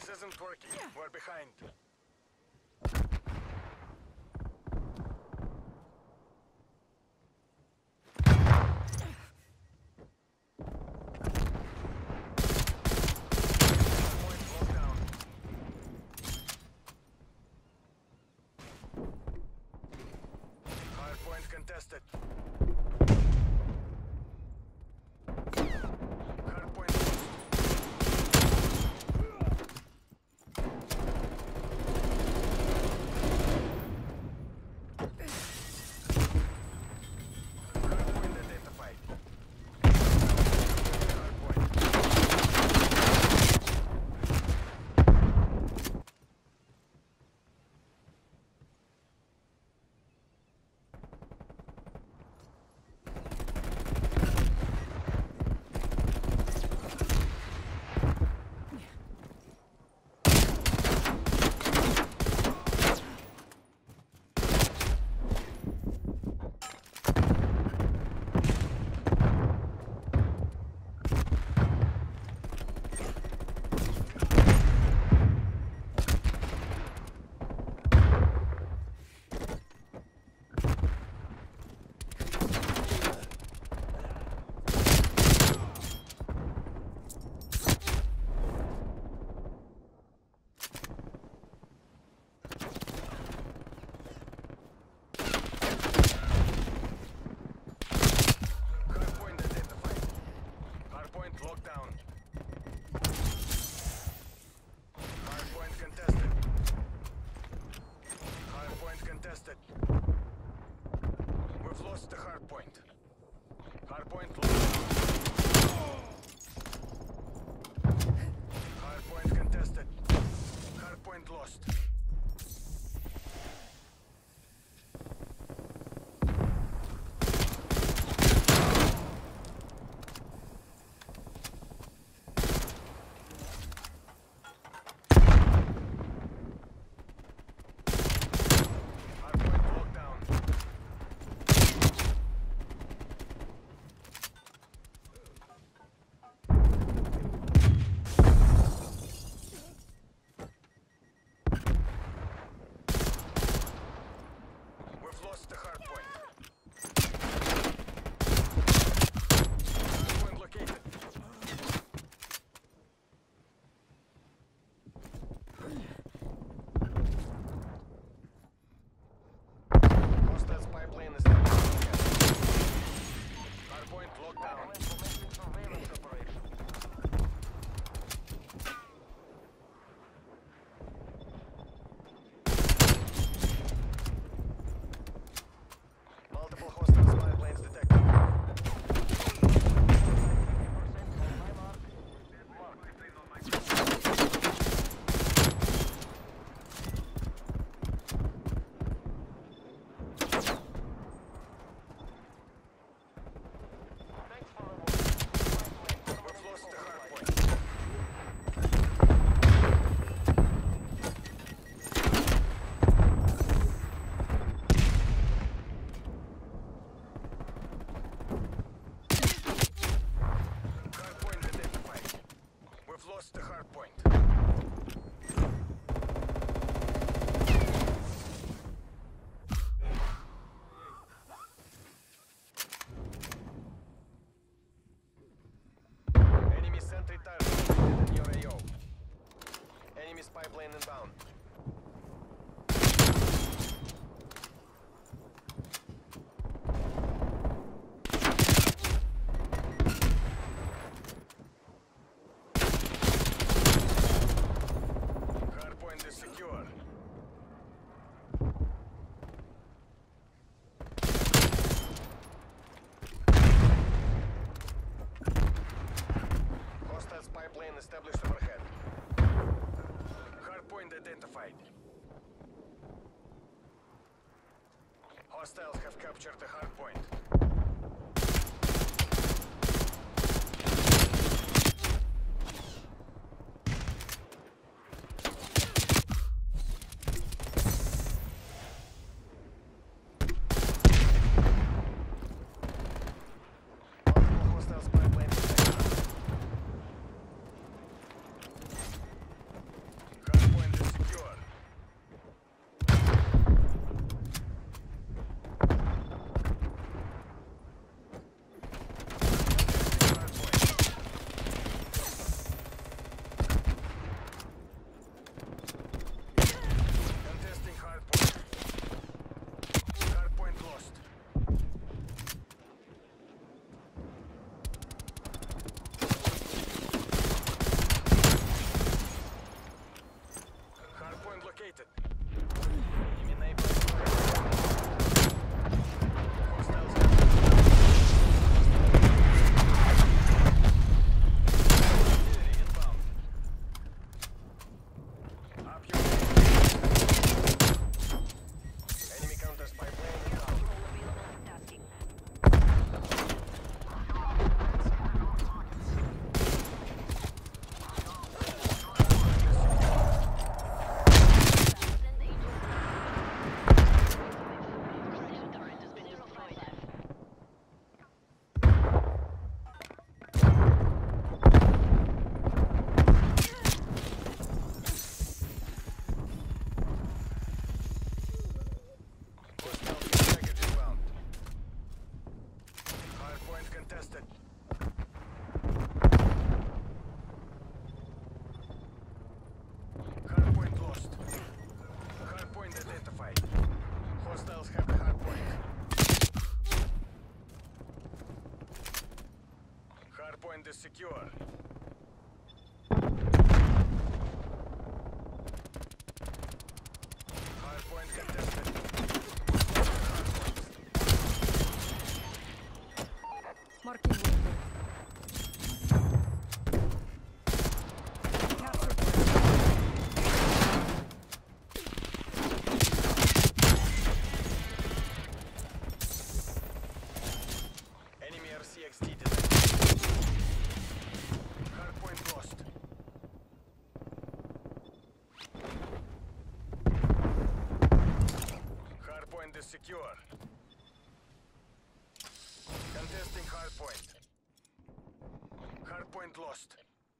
isn't working. We're behind. Contested. Hardpoint lost. Hardpoint identified. We've lost the hard point. Hard point lost. Hard point contested. Hard point lost. The hard point. Hard point located. Hostile spy plane is down. Hard point locked down. Surveillance operation. Multiple hostile spy planes detected. We've lost the hard point. Hardpoint identified. We've lost the hardpoint. Enemy sentry target in your AO. Enemy spy plane inbound. Hardpoint is secure. Hostile spy plane established overhead. Hardpoint identified. Hostiles have captured the hardpoint. Multiple hostile spy planes detected. is secure. Contesting hardpoint. Hardpoint lost.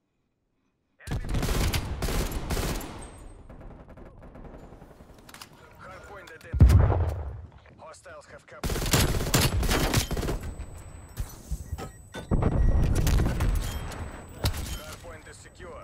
Hardpoint identified. Hostiles have captured. Hardpoint is secure.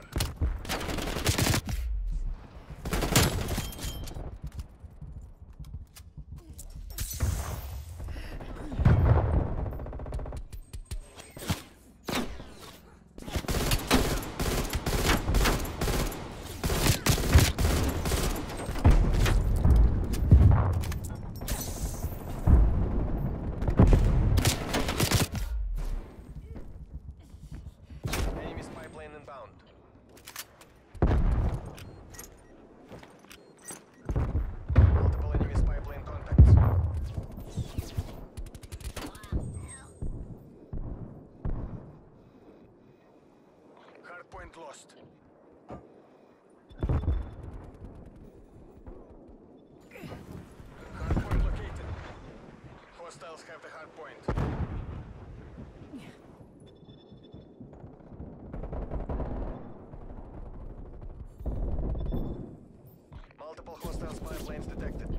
Enemy spy plane inbound. Multiple enemy spy plane contacts. Hardpoint lost. Hardpoint located. Hostiles have the hardpoint. Multiple hostile spy planes detected.